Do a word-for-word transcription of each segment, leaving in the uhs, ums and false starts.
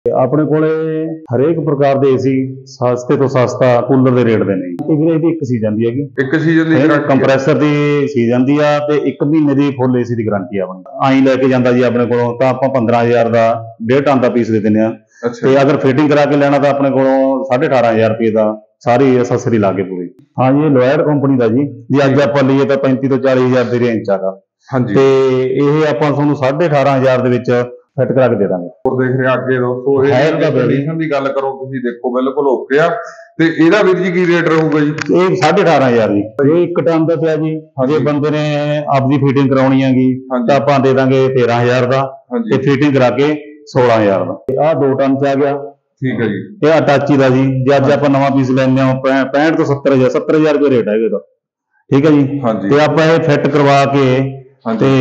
ਆਪਣੇ ਕੋਲੇ ਹਰੇਕ ਪ੍ਰਕਾਰ ਦੇ ਏਸੀ ਸਸਤੇ ਤੋਂ ਸਸਤਾ ਕੂਲਰ ਦੇ ਰੇਟ ਦੇ ਨੇ। ਇਹ ਦੀ ਇੱਕ ਸੀਜ਼ਨ ਦੀ ਹੈਗੀ, ਇੱਕ ਸੀਜ਼ਨ ਦੀ ਗਾਰੰਟੀ ਕੰਪਰੈਸਰ ਦੀ ਸੀਜ਼ਨ ਦੀ ਆ ਤੇ ਇੱਕ ਮਹੀਨੇ ਦੀ ਫੁੱਲ ਏਸੀ ਦੀ ਗਾਰੰਟੀ ਆ ਆਪਣੀ। ਆਈ ਲੈ ਕੇ ਜਾਂਦਾ ਜੀ ਆਪਣੇ ਕੋਲੋਂ ਤਾਂ ਆਪਾਂ ਪੰਦਰਾਂ ਹਜ਼ਾਰ ਦਾ ਡੇਢ ਟਨ ਦਾ ਪੀਸ ਦੇ ਦਿੰਦੇ ਆ। ਤੇ ਅਗਰ ਫਿਟਿੰਗ ਕਰਾ ਕੇ ਲੈਣਾ ਤਾਂ ਆਪਣੇ ਕੋਲੋਂ ਸਾਢੇ ਅਠਾਰਾਂ ਹਜ਼ਾਰ ਰੁਪਏ ਦਾ ਸਾਰੀ ਅਸੈਸਰੀ ਲਾ ਕੇ ਪੂਰੀ। ਹਾਂ ਜੀ, ਲੋਇਡ ਕੰਪਨੀ ਦਾ ਜੀ। ਜੇ ਅੱਜ ਆਪਾਂ ਲਈਏ ਤਾਂ ਪੈਂਤੀ ਤੋਂ ਚਾਲੀ ਹਜ਼ਾਰ ਦੀ ਰੇਂਜ ਆਗਾ। ਹਾਂਜੀ, ਤੇ ਇਹ ਆਪਾਂ ਤੁਹਾਨੂੰ ਸਾਢੇ ਅਠਾਰਾਂ ਹਜ਼ਾਰ ਦੇ ਵਿੱਚ ਫਿੱਟ ਕਰਾ ਕੇ ਦੇ ਦਾਂਗੇ। ਹੋਰ ਦੇਖ ਰਹੇ ਅੱਗੇ ਦੋਸਤੋ, ਇਹ ਕੰਡੀਸ਼ਨ ਦੀ ਗੱਲ ਕਰੋ ਤੁਸੀਂ ਦੇਖੋ ਬਿਲਕੁਲ ਓਕੇ ਆ। ਤੇ ਇਹਦਾ ਵੀਰ ਜੀ ਕੀ ਰੇਟ ਰਹੂਗਾ ਜੀ? ਇਹ ਸਾਢੇ ਅਠਾਰਾਂ ਹਜ਼ਾਰ ਜੀ। ਇਹ ਇੱਕ ਟਨ ਦਾ ਪਿਆ ਜੀ। ਜੇ ਬੰਦੇ ਨੇ ਆਪਦੀ ਫਿਟਿੰਗ ਕਰਾਉਣੀ ਹੈਗੀ ਤਾਂ ਆਪਾਂ ਦੇ ਦਾਂਗੇ ਤੇਰਾਂ ਹਜ਼ਾਰ ਦਾ ਤੇ ਫਿਟਿੰਗ ਕਰਾ ਕੇ ਸੋਲਾਂ ਹਜ਼ਾਰ ਦਾ। ਆਹ ਦੋ ਟਨ ਚ ਆ ਗਿਆ। ਠੀਕ ਹੈ ਜੀ। ਇਹ ਅਟਾਚੀ ਦਾ ਜੀ। ਜੇ ਅੱਜ ਆਪਾਂ ਨਵਾਂ ਪੀਸ ਲੈਂਦੇ ਹਾਂ ਪੈਂਹਠ ਤੋਂ ਸੱਤਰ ਹਜ਼ਾਰ ਸੱਤਰ ਹਜ਼ਾਰ ਰੁਪਏ ਰੇਟ ਹੈਗਾ ਇਹਦਾ। ਠੀਕ ਹੈ ਜੀ। ਤੇ ਆਪਾਂ ਇਹ ਫਿੱਟ ਕਰਵਾ ਕੇ ਤੇ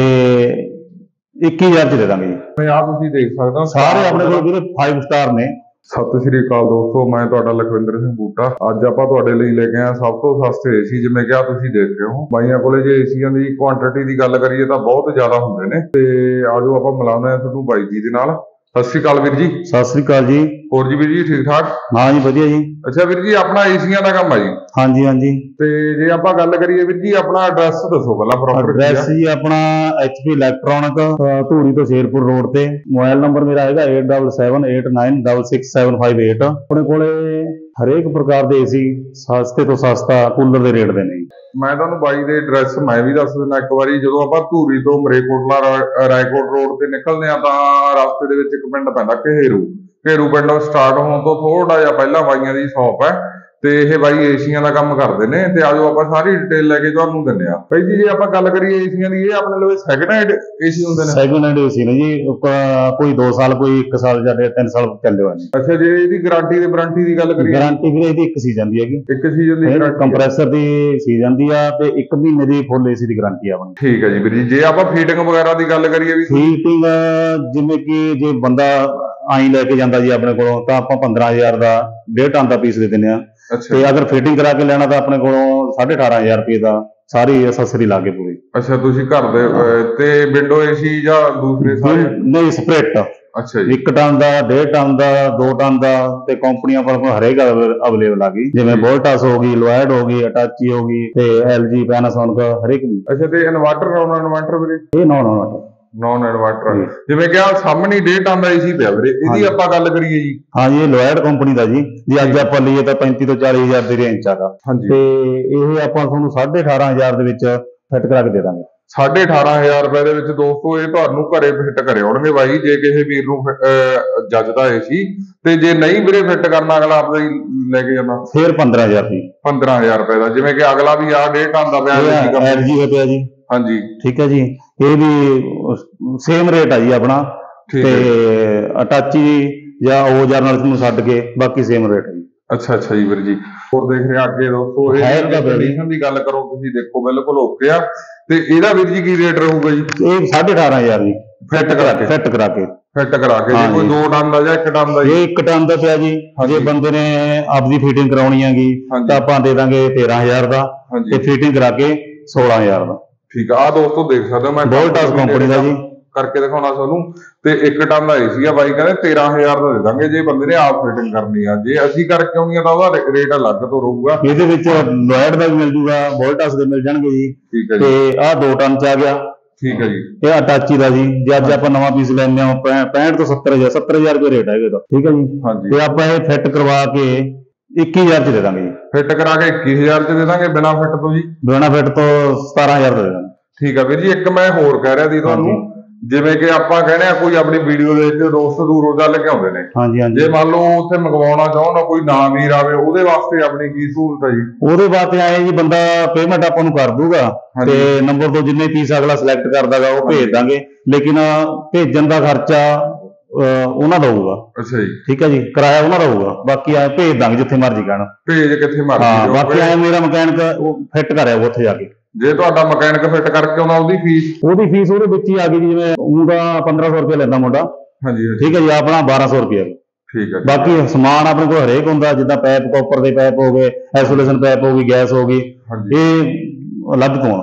ਇੱਕੀ ਹਜ਼ਾਰ ਚ ਦੇ ਦਾਂਗੇ ਜੀ। ਆਹ ਤੁਸੀਂ ਦੇਖ ਸਕਦੇ ਹੋ ਸਾਰੇ ਆਪਣੇ ਕੋਲ ਵੀਰੇ ਪੰਜ ਸਟਾਰ ਨੇ। ਸਤਿ ਸ਼੍ਰੀ ਅਕਾਲ ਦੋਸਤੋ, ਮੈਂ ਤੁਹਾਡਾ ਲਖਵਿੰਦਰ ਸਿੰਘ ਬੂਟਾ। ਅੱਜ ਆਪਾਂ ਤੁਹਾਡੇ ਲਈ ਲੈ ਕੇ ਆਏ ਸਭ ਤੋਂ ਸਸਤੇ ਏਸੀ। ਜਿਵੇਂ ਕਿ ਆ ਤੁਸੀਂ ਦੇਖ ਰਹੇ ਹੋ ਬਾਈਆਂ ਕੋਲੇ ਜੇ ਏਸੀਆਂ ਦੀ ਕੁਆਂਟੀਟੀ ਦੀ ਗੱਲ ਕਰੀਏ ਤਾਂ ਬਹੁਤ ਜ਼ਿਆਦਾ ਹੁੰਦੇ ਨੇ। ਤੇ ਆਜੋ ਆਪਾਂ ਮਿਲਾਉਂਦੇ ਆ ਤੁਹਾਨੂੰ ਬਾਈ ਜੀ ਦੇ ਨਾਲ। ਸਤਿ ਸ਼੍ਰੀ ਅਕਾਲ ਵੀਰ ਜੀ। ਸਤਿ ਸ਼੍ਰੀ ਅਕਾਲ ਜੀ। ਹੋਰ ਜੀ ਵੀਰ ਜੀ ਠੀਕ ਠਾਕ? ਹਾਂ ਜੀ, ਵਧੀਆ ਜੀ। ਅੱਛਾ ਵੀਰ ਜੀ, ਆਪਣਾ ਏਸੀਆਂ ਦਾ ਕੰਮ ਆ ਜੀ? ਹਾਂਜੀ ਹਾਂਜੀ। ਤੇ ਜੇ ਆਪਾਂ ਗੱਲ ਕਰੀਏ ਵੀਰ ਜੀ, ਆਪਣਾ ਐਡਰੈਸ ਦੱਸੋ ਪਹਿਲਾਂ ਪ੍ਰੋਪਰ। ਐਡਰੈਸ ਜੀ ਆਪਣਾ ਐਚ ਪੀ ਇਲੈਕਟ੍ਰੋਨਿਕ, ਧੂਰੀ ਤੋਂ ਸ਼ੇਰਪੁਰ ਰੋਡ ਤੇ। ਮੋਬਾਈਲ ਨੰਬਰ ਮੇਰਾ ਹੈਗਾ eight seven seven eight nine six six seven five eight। ਆਪਣੇ ਕੋਲੇ ਹਰੇਕ ਪ੍ਰਕਾਰ ਦੇ ਏਸੀ ਸਸਤੇ ਤੋਂ ਸਸਤਾ ਕੂਲਰ ਦੇ ਰੇਟ ਦੇ ਨੇ। ਮੈਂ ਤੁਹਾਨੂੰ ਬਾਈ ਦੇ ਐਡਰੈਸ ਮੈਂ ਵੀ ਦੱਸ ਦਿੰਦਾ ਇੱਕ ਵਾਰੀ। ਜਦੋਂ ਆਪਾਂ ਧੂਰੀ ਤੋਂ ਮਰੇਕੋਟਲਾ ਰਾਏਕੋਟ ਰੋਡ ਤੇ ਨਿਕਲਦੇ ਆ ਤਾਂ ਰਸਤੇ ਦੇ ਵਿੱਚ ਇੱਕ ਪਿੰਡ ਪੈਂਦਾ ਘੇਰੂ। ਘੇਰੂ ਪਿੰਡ ਸਟਾਰਟ ਹੋਣ ਤੋਂ ਥੋੜਾ ਜਿਹਾ ਪਹਿਲਾਂ ਬਾਈਆਂ ਦੀ ਸ਼ੌਪ ਹੈ ਤੇ ਇਹ ਬਾਈ ਏਸੀਆਂ ਦਾ ਕੰਮ ਕਰਦੇ ਨੇ। ਤੇ ਆਜੋ ਆਪਾਂ ਸਾਰੀ ਡਿਟੇਲ ਲੈ ਕੇ ਤੁਹਾਨੂੰ ਦਿੰਦੇ ਆ। ਬਾਈ ਜੀ, ਜੇ ਆਪਾਂ ਗੱਲ ਕਰੀਏ ਏਸੀਆਂ ਦੀ, ਇਹ ਆਪਣੇ ਲਈ ਸੈਕਿੰਡ ਹੈਂਡ ਏਸੀ ਹੁੰਦੇ ਨੇ? ਸੈਕਿੰਡ ਹੈਂਡ ਏਸੀ ਨੇ ਜੀ। ਕੋਈ ਦੋ ਸਾਲ, ਕੋਈ ਇੱਕ ਸਾਲ ਜਾਂ ਤਿੰਨ ਸਾਲ ਚੱਲੇ ਹੋਏ ਨੇ। ਅੱਛਾ, ਜੇ ਇਹਦੀ ਗਾਰੰਟੀ ਤੇ ਵਾਰੰਟੀ ਦੀ ਗੱਲ ਕਰੀਏ? ਗਾਰੰਟੀ ਵੀਰੇ ਇਹਦੀ ਇੱਕ ਸੀਜ਼ਨ ਦੀ ਹੈਗੀ। ਇੱਕ ਸੀਜ਼ਨ ਦੀ ਗਾਰੰਟੀ? ਕੰਪਰੈਸਰ ਦੀ ਸੀਜ਼ਨ ਦੀ ਆ ਤੇ ਇੱਕ ਮਹੀਨੇ ਦੀ ਫੁੱਲ ਏਸੀ ਦੀ ਗਾਰੰਟੀ ਆ ਆਪਣੀ। ਠੀਕ ਹੈ ਜੀ ਵੀਰ ਜੀ। ਜੇ ਆਪਾਂ ਫੀਟਿੰਗ ਵਗੈਰਾ ਦੀ ਗੱਲ ਕਰੀਏ ਵੀ? ਫੀਟਿੰਗ ਜਿਵੇਂ ਕਿ ਜੇ ਬੰਦਾ ਆਈ ਲੈ ਕੇ ਜਾਂਦਾ ਜੀ ਆਪਣੇ ਕੋਲੋਂ ਤਾਂ ਆਪਾਂ ਪੰਦਰਾਂ ਹਜ਼ਾਰ ਦਾ ਡੇਢ ਟਨ ਦਾ ਪੀਸ ਦੇ ਦਿੰਦੇ ਆ। ਤੇ ਅਗਰ ਫਿਟਿੰਗ ਕਰਾ ਕੇ ਲੈਣਾ ਤਾਂ ਆਪਣੇ ਕੋਲੋਂ ਸਾਢੇ ਅਠਾਰਾਂ ਹਜ਼ਾਰ ਰੁਪਏ ਦਾ ਸਾਰੀ ਅਸੈਸਰੀ ਲਾ ਕੇ ਪੂਰੀ। ਅੱਛਾ, ਤੁਸੀਂ ਘਰ ਦੇ ਤੇ ਵਿੰਡੋ ਏਸੀ ਜਾਂ ਦੂਸਰੇ ਸਾਰੇ? ਨਹੀਂ, ਸਪਰੇਟ। ਅੱਛਾ ਜੀ। ਇੱਕ ਟਨ ਦਾ, ਡੇਢ ਟਨ ਦਾ, ਦੋ ਟਨ ਦਾ ਤੇ ਕੰਪਨੀਆਂ ਪਰ ਹਰੇਕ ਅਵੇਲੇਬਲ ਆ ਗਈ। ਜਿਵੇਂ ਵੋਲਟਾਸ ਹੋ ਗਈ, ਲੋਇਡ ਹੋ ਗਈ, ਅਟਾਚੀ ਹੋ ਗਈ ਤੇ ਐਲ ਜੀ, ਪੈਨਾਸੋਨਿਕ, ਹਰੇਕ। ਅੱਛਾ, ਤੇ ਇਨਵਰਟਰ ਨੌਨ ਇਨਵਰਟਰ ਵੀਰੇ? ਇਹ ਨੌਨ ਇਨਵਰਟਰ। Non inverter. ਜਿਵੇਂ ਕਿ ਆ ਸਾਹਮਣੇ ਡੇਢ ਟਨ ਦਾ ਏਸੀ ਪਿਆ ਵੀਰੇ, ਇਹਦੀ ਆਪਾਂ ਗੱਲ ਕਰੀਏ ਜੀ? ਹਾਂ ਜੀ, ਇਹ ਲੋਇਡ ਕੰਪਨੀ ਦਾ ਜੀ। ਜੇ ਅੱਜ ਆਪਾਂ ਲਈਏ ਤਾਂ ਪੈਂਤੀ ਤੋਂ ਚਾਲੀ ਹਜ਼ਾਰ ਦੀ ਰੇਂਜ ਆਗਾ। ਤੇ ਇਹ ਆਪਾਂ ਤੁਹਾਨੂੰ ਸਾਢੇ ਅਠਾਰਾਂ ਹਜ਼ਾਰ ਦੇ ਵਿੱਚ ਫਿੱਟ ਕਰਾ ਕੇ ਦੇ ਦਾਂਗੇ। ਸਾਢੇ ਅਠਾਰਾਂ ਹਜ਼ਾਰ ਰੁਪਏ ਦੇ ਵਿੱਚ ਦੋਸਤੋ ਇਹ ਤੁਹਾਨੂੰ ਘਰੇ ਫਿੱਟ ਕਰੇ ਆਉਣਗੇ ਬਾਈ। ਜੇ ਕਿਸੇ ਵੀਰ ਨੂੰ ਜੱਜਦਾ ਏਸੀ ਤੇ ਜੇ ਨਹੀਂ ਵੀਰੇ ਫਿੱਟ ਕਰਨਾ, ਅਗਲਾ ਆਪਦਾ ਹੀ ਲੈ ਕੇ ਜਾਣਾ, ਫਿਰ ਪੰਦਰਾਂ ਹਜ਼ਾਰ ਦੀ ਪੰਦਰਾਂ ਹਜ਼ਾਰ ਰੁਪਏ ਦਾ। ਜਿਵੇਂ ਕਿ ਅਗਲਾ ਵੀ ਆ ਡੇਢ ਟਨ ਦਾ ਪਿਆ ਐਲ ਜੀ ਦਾ ਪਿਆ ਜੀ। ਹਾਂਜੀ, ਠੀਕ ਹੈ ਜੀ। ਇਹ ਵੀ ਸੇਮ ਰੇਟ ਆ ਜੀ ਆਪਣਾ। ਤੇ ਅਟਾਚੀ ਜਾਂ ਓਜ਼ਾਰ ਨਾਲ ਤੁਹਾਨੂੰ ਛੱਡ ਕੇ ਬਾਕੀ ਸੇਮ ਰੇਟ ਹੈ ਜੀ। ਅੱਛਾ ਅੱਛਾ ਜੀ ਵੀਰ ਜੀ। ਹੋਰ ਦੇਖ ਰਹੇ ਅੱਗੇ ਦੋਸਤੋ, ਇਹ ਕੰਡੀਸ਼ਨ ਦੀ ਗੱਲ ਕਰੋ ਤੁਸੀਂ ਦੇਖੋ ਬਿਲਕੁਲ ਓਕੇ ਆ। ਤੇ ਇਹਦਾ ਵੀਰ ਜੀ ਕੀ ਰੇਟ ਰਹੂਗਾ ਜੀ? ਇਹ ਸਾਢੇ ਅਠਾਰਾਂ ਹਜ਼ਾਰ ਜੀ। ਫਿੱਟ ਕਰਾ ਕੇ ਫਿੱਟ ਕਰਾ ਕੇ ਫਿੱਟ ਕਰਾ ਕੇ ਜੇ ਕੋਈ ਦੋ ਟਨ ਦਾ ਜਾਂ ਇੱਕ ਟਨ ਦਾ? ਇਹ ਇੱਕ ਟਨ ਦਾ ਪਿਆ ਜੀ। ਜੇ ਬੰਦੇ ਨੇ ਆਪਦੀ ਫਿਟਿੰਗ ਕਰਾਉਣੀ ਹੈਗੀ ਤਾਂ ਆਪਾਂ ਦੇ ਦਾਂਗੇ ਤੇਰਾਂ ਹਜ਼ਾਰ ਦਾ ਤੇ ਫਿਟਿੰਗ ਕਰਾ ਕੇ ਸੋਲਾਂ ਹਜ਼ਾਰ ਦਾ। ਠੀਕ ਆ। ਆਹ ਦੋਸਤੋ ਦੇਖ ਸਕਦੇ ਹੋ, ਮੈਂ ਵੋਲਟਾਸ ਕੰਪਨੀ ਦਾ ਜੀ ਕਰਕੇ ਦਿਖਾਉਣਾ ਤੁਹਾਨੂੰ। ਤੇ ਇੱਕ ਟਨ ਦਾ ਏਸੀ ਆ ਬਾਈ ਕਹਿੰਦੇ ਤੇਰਾਂ ਹਜ਼ਾਰ ਦਾ ਦੇ ਦਾਂਗੇ ਜੇ ਬੰਦੇ ਨੇ ਆਪ ਫਿਟਿੰਗ ਕਰਨੀ ਆ। ਜੇ ਅਸੀਂ ਕਰਕੇ ਆਉਣੀ ਆ ਤਾਂ ਉਹਦਾ ਰੇਟ ਅਲੱਗ ਤੋਂ ਰਹੂਗਾ। ਇਹਦੇ ਵਿੱਚ ਲੋਇਡ ਦਾ ਵੀ ਮਿਲ ਜੂਗਾ, ਵੋਲਟਾਸ ਦੇ ਮਿਲ ਜਾਣਗੇ ਜੀ। ਠੀਕ ਹੈ ਜੀ। ਤੇ ਆਹ ਦੋ ਟਨ ਚ ਆ ਗਿਆ। ਠੀਕ ਹੈ ਜੀ। ਇਹ ਅਟਾਚੀ ਦਾ ਜੀ। ਜੇ ਅੱਜ ਆਪਾਂ ਨਵਾਂ ਪੀਸ ਲੈਂਦੇ ਹਾਂ ਪੈਂਹਠ ਤੋਂ ਸੱਤਰ ਹਜ਼ਾਰ ਸੱਤਰ ਹਜ਼ਾਰ ਰੁਪਏ ਰੇਟ ਹੈਗਾ ਇਹਦਾ। ਠੀਕ ਹੈ ਜੀ। ਤੇ ਆਪਾਂ ਇਹ ਫਿੱਟ ਕਰਵਾ ਕੇ ਇੱਕੀ ਹਜ਼ਾਰ ਚ ਦੇ ਦਾਂਗੇ ਜੀ। ਫਿੱਟ ਕਰਾ ਕੇ ਇੱਕੀ ਹਜ਼ਾਰ ਚ ਦੇ ਦਾਂਗੇ ਬਿਨਾ ਫਿੱਟ ਤੋਂ ਜੀ? ਬਿਨਾ ਫਿੱਟ ਤੋਂ ਸਤਾਰਾਂ ਹਜ਼ਾਰ ਦੇ ਦਾਂਗੇ। ਠੀਕ ਆ ਵੀਰ ਜੀ। ਇੱਕ ਮੈਂ ਹੋਰ ਕਹਿ ਰਿਹਾ ਸੀ ਤੁਹਾਨੂੰ, ਜਿਵੇਂ ਕਿ ਆਪਾਂ ਕਹਿੰਦੇ ਆ ਕੋਈ ਆਪਣੀ ਵੀਡੀਓ ਦੇ ਵਿੱਚ ਦੋਸਤ ਦੂਰੋਂ ਦਾ ਲੈ ਕੇ ਆਉਂਦੇ ਨੇ। ਹਾਂਜੀ ਹਾਂਜੀ। ਜੇ ਮੰਨ ਲਓ ਉੱਥੇ ਮੰਗਵਾਉਣਾ ਚਾਹੁੰਦਾ ਕੋਈ ਨਾ ਵੀਰ ਆਵੇ, ਉਹਦੇ ਵਾਸਤੇ ਆਪਣੀ ਕੀ ਸਹੂਲਤ ਹੈ ਜੀ? ਉਹਦੇ ਵਾਸਤੇ ਆਏ ਜੀ, ਬੰਦਾ ਪੇਮੈਂਟ ਆਪਾਂ ਨੂੰ ਕਰ ਦੂਗਾ ਤੇ ਨੰਬਰ ਤੋਂ ਜਿੰਨੇ ਪੀਸ ਅਗਲਾ ਸਿਲੈਕਟ ਕਰਦਾਗਾ ਉਹ ਭੇਜ ਦਾਂਗੇ। ਲੇਕਿਨ ਭੇਜਣ ਦਾ ਖਰਚਾ ਉਹਨਾਂ ਦਾ ਹੋਊਗਾ। ਅੱਛਾ ਜੀ। ਠੀਕ ਹੈ ਜੀ। ਕਿਰਾਇਆ ਉਹਨਾਂ ਦਾ ਹੋਊਗਾ। ਬਾਕੀ ਆ ਭੇਜ ਦਾਂਗੇ ਜਿੱਥੇ ਮਰਜ਼ੀ ਕਹਿਣ। ਭੇਜ ਕਿੱਥੇ ਮਰਜ਼ੀ। ਹਾਂ, ਬਾਕੀ ਆਏ ਮੇਰਾ ਮਕੈਨਿਕ ਉਹ ਫਿੱਟ ਕਰਿਆ ਉੱਥੇ ਜਾ ਕੇ। ਜੇ ਤੁਹਾਡਾ ਮਕੈਨਿਕ ਫਿੱਟ ਕਰਕੇ ਆਉਂਦਾ ਉਹਦੀ ਫੀਸ? ਉਹਦੀ ਫੀਸ ਉਹਦੇ ਵਿੱਚ ਹੀ ਆ ਗਈ। ਜਿਵੇਂ ਉਹਦਾ ਪੰਦਰਾਂ ਸੌ ਰੁਪਏ ਲੈਂਦਾ ਮੁੰਡਾ। ਹਾਂਜੀ। ਠੀਕ ਹੈ ਜੀ। ਆਪਣਾ ਬਾਰਾਂ ਸੌ ਰੁਪਏ। ਠੀਕ ਹੈ। ਬਾਕੀ ਸਮਾਨ ਆਪਣੇ ਕੋਲ ਹਰੇਕ ਹੁੰਦਾ, ਜਿੱਦਾਂ ਪੈਪ ਕਾਪਰ ਦੇ ਪੈਪ ਹੋ ਗਏ, ਐਸੋਲੇਸ਼ਨ ਪੈਪ ਹੋ ਗਈ, ਗੈਸ ਹੋ ਗਈ, ਇਹ ਅਲੱਗ ਤੋਂ ਆ।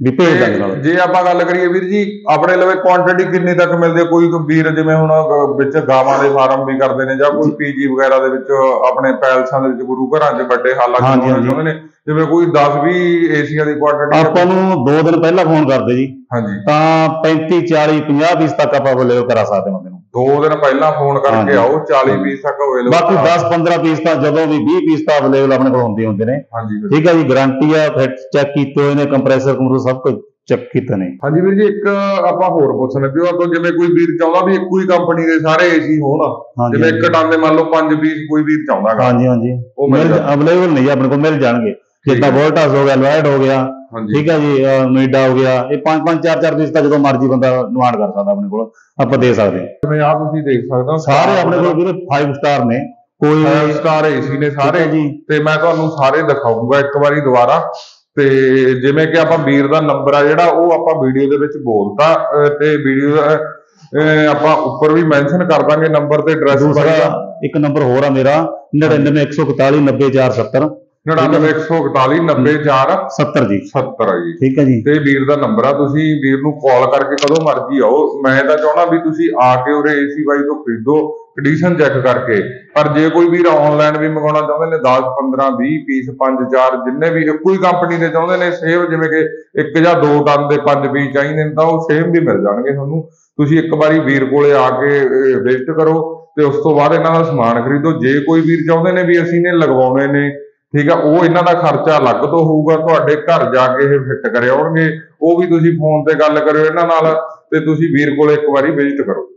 ਵੀ ਭੇਜ ਦਾਂਗੇ ਨਾਲ। ਜੇ ਆਪਾਂ ਗੱਲ ਕਰੀਏ ਵੀਰ ਜੀ ਆਪਣੇ ਲਵੇ ਕੁਆਂਟੀਟੀ ਕਿੰਨੀ ਤੱਕ ਮਿਲਦੀ ਹੈ? ਕੋਈ ਵੀਰ ਜਿਵੇਂ ਹੁਣ ਅਹ ਵਿੱਚ ਗਾਵਾਂ ਦੇ ਫਾਰਮ ਵੀ ਕਰਦੇ ਨੇ ਜਾਂ ਕੋਈ ਪੀਜੀ ਵਗੈਰਾ ਦੇ ਵਿੱਚ ਆਪਣੇ ਪੈਲਸਾਂ ਦੇ ਵਿੱਚ ਗੁਰੂ ਘਰਾਂ 'ਚ ਵੱਡੇ ਹਾਲਾਂ 'ਚ ਲਾਉਣਾ ਚਾਹੁੰਦੇ ਨੇ, ਜਿਵੇਂ ਕੋਈ ਦਸ ਵੀਹ ਏਸੀਆਂ ਦੀ ਕੁਆਂਟੀਟੀ ਆਪਾਂ ਨੂੰ ਦੋ ਦਿਨ ਪਹਿਲਾਂ ਫੋਨ ਕਰਦੇ ਜੀ, ਹਾਂਜੀ, ਤਾਂ ਪੈਂਤੀ ਚਾਲੀ ਪੰਜਾਹ ਪੀਸ ਤੱਕ ਆਪਾਂ ਅਵੇਲੇਬਲ ਕਰਾ ਸਕਦੇ ਬੰਦੇ ਨੂੰ। ਦੋ ਦਿਨ ਪਹਿਲਾਂ ਫੋਨ ਕਰਕੇ ਆਓ, ਚਾਲੀ ਪੀਸ ਤੱਕ ਅਵੇਲੇਬਲ। ਬਾਕੀ ਦਸ ਪੰਦਰਾਂ ਪੀਸ ਤਾਂ ਜਦੋਂ ਵੀ ਵੀਹ ਪੀਸ ਤਾਂ ਅਵੇਲੇਬਲ ਆਪਣੇ ਕੋਲ ਹੁੰਦੇ ਹੁੰਦੇ ਨੇ। ਹਾਂਜੀ ਠੀਕ ਹੈ ਜੀ, ਗਾਰੰਟੀ ਆ, ਫਿੱਟ ਚੈੱਕ ਕੀਤੇ ਹੋਏ ਨੇ, ਕੰਪਰੈਸਰ ਕੰਪਰੂਸਰ ਸਭ ਕੁਝ ਚੈੱਕ ਕੀਤੇ ਨੇ। ਹਾਂਜੀ ਵੀਰ ਜੀ, ਇੱਕ ਆਪਾਂ ਹੋਰ ਪੁੱਛਣ ਲੱਗੇ ਆਪਾਂ, ਜਿਵੇਂ ਕੋਈ ਵੀਰ ਚਾਹੁੰਦਾ ਵੀ ਇੱਕੋ ਹੀ ਕੰਪਨੀ ਦੇ ਸਾਰੇ ਏਸੀ ਹੋਣ, ਜਿਵੇਂ ਇੱਕ ਟਨ ਦੇ ਮੰਨ ਲਓ ਪੰਜ ਪੀਸ ਕੋਈ ਵੀਰ ਚਾਹੁੰਦਾਗਾ, ਹਾਂਜੀ ਹਾਂਜੀ ਉਹ ਮਿਲ ਅਵੇਲੇਬਲ ਨਹੀਂ ਆਪਣੇ ਕੋਲ, ਮਿਲ ਜਾਣਗੇ। ਜਿੱਦਾਂ ਵੋਲਟਾਸ ਹੋ ਗਿਆ, ਲੋਇਡ ਹੋ ਗਿਆ, ਠੀਕ ਹੈ ਜੀ, ਨੋਇਡਾ ਹੋ ਗਿਆ, ਇਹ ਪੰਜ ਪੰਜ ਚਾਰ ਚਾਰ ਪੀਸ ਤਾਂ ਜਦੋਂ ਮਰਜ਼ੀ ਬੰਦਾ ਡਿਮਾਂਡ ਕਰ ਸਕਦਾ ਆਪਣੇ ਕੋਲ, ਆਪਾਂ ਦੇ ਸਕਦੇ ਹਾਂ। ਜਿਵੇਂ ਆਹ ਤੁਸੀਂ ਦੇਖ ਸਕਦੇ ਹੋ ਸਾਰੇ ਆਪਣੇ ਕੋਲ ਵੀਰੇ ਫਾਈਵ ਸਟਾਰ ਨੇ, ਕੋਈ ਫਾਈਵ ਸਟਾਰ ਏਸੀ ਨੇ ਸਾਰੇ ਜੀ, ਤੇ ਮੈਂ ਤੁਹਾਨੂੰ ਸਾਰੇ ਦਿਖਾਊਂਗਾ ਇੱਕ ਵਾਰੀ ਦੁਬਾਰਾ। ਤੇ ਜਿਵੇਂ ਕਿ ਆਪਾਂ ਵੀਰ ਦਾ ਨੰਬਰ ਆ ਜਿਹੜਾ ਉਹ ਆਪਾਂ ਵੀਡੀਓ ਦੇ ਵਿੱਚ ਬੋਲਤਾ, ਤੇ ਵੀਡੀਓ ਆਪਾਂ ਉੱਪਰ ਵੀ ਮੈਂਸ਼ਨ ਕਰ ਦਾਂਗੇ ਨੰਬਰ ਤੇ ਐਡਰੈਸ। ਦੂਸਰਾ ਇੱਕ ਨੰਬਰ ਹੋਰ ਆ ਮੇਰਾ, ਨੜਿਨਵੇਂ ਇੱਕ ਸੌ ਇਕਤਾਲੀ ਨੱਬੇ ਚਾਰ ਸੱਤਰ ਨੜਿਨਵੇਂ ਇੱਕ ਸੌ ਇਕਤਾਲੀ ਨੱਬੇ ਚਾਰ ਸੱਤਰ ਜੀ ਸੱਤਰ ਆ ਜੀ, ਠੀਕ ਹੈ ਜੀ। ਤੇ ਵੀਰ ਦਾ ਨੰਬਰ ਆ, ਤੁਸੀਂ ਵੀਰ ਨੂੰ ਕਾਲ ਕਰਕੇ ਕਦੋਂ ਮਰਜ਼ੀ ਆਓ। ਮੈਂ ਤਾਂ ਚਾਹਣਾ ਵੀ ਤੁਸੀਂ ਆ ਕੇ ਉਰੇ ਏਸੀ ਬਾਈ ਤੋਂ ਖਰੀਦੋ, ਕੰਡੀਸ਼ਨ ਚੈੱਕ ਕਰਕੇ। ਪਰ ਜੇ ਕੋਈ ਵੀਰ ਆਨਲਾਈਨ ਵੀ ਮੰਗਾਉਣਾ ਚਾਹੁੰਦੇ ਨੇ, ਦਸ ਪੰਦਰਾਂ ਵੀਹ ਪੀਸ ਪੰਜ ਚਾਰ ਜਿੰਨੇ ਵੀ ਇੱਕੋ ਹੀ ਕੰਪਨੀ ਦੇ ਚਾਹੁੰਦੇ ਨੇ ਸੇਮ, ਜਿਵੇਂ ਕਿ ਇੱਕ ਜਾਂ ਦੋ ਟਨ ਦੇ ਪੰਜ ਪੀਸ ਚਾਹੀਦੇ ਨੇ, ਤਾਂ ਉਹ ਸੇਮ ਵੀ ਮਿਲ ਜਾਣਗੇ ਤੁਹਾਨੂੰ। ਤੁਸੀਂ ਇੱਕ ਵਾਰੀ ਵੀਰ ਕੋਲੇ ਆ ਕੇ ਵਿਜ਼ਿਟ ਕਰੋ, ਤੇ ਉਸ ਤੋਂ ਬਾਅਦ ਇਹਨਾਂ ਦਾ ਸਮਾਨ ਖਰੀਦੋ। ਜੇ ਕੋਈ ਵੀਰ ਚਾਹੁੰਦੇ ਨੇ ਵੀ ਅਸੀਂ ਨੇ ਲਗਵਾਉਣੇ ਨੇ, ਠੀਕ ਆ, ਉਹ ਇਹਨਾਂ ਦਾ ਖਰਚਾ ਅਲੱਗ ਤੋਂ ਹੋਊਗਾ, ਤੁਹਾਡੇ ਘਰ ਜਾ ਕੇ ਇਹ ਫਿੱਟ ਕਰੇ ਆਉਣਗੇ। ਉਹ ਵੀ ਤੁਸੀਂ ਫੋਨ ਤੇ ਗੱਲ ਕਰਿਓ ਇਹਨਾਂ ਨਾਲ, ਤੇ ਤੁਸੀਂ ਵੀਰ ਕੋਲੇ ਇੱਕ ਵਾਰੀ ਵਿਜ਼ਿਟ ਕਰੋ।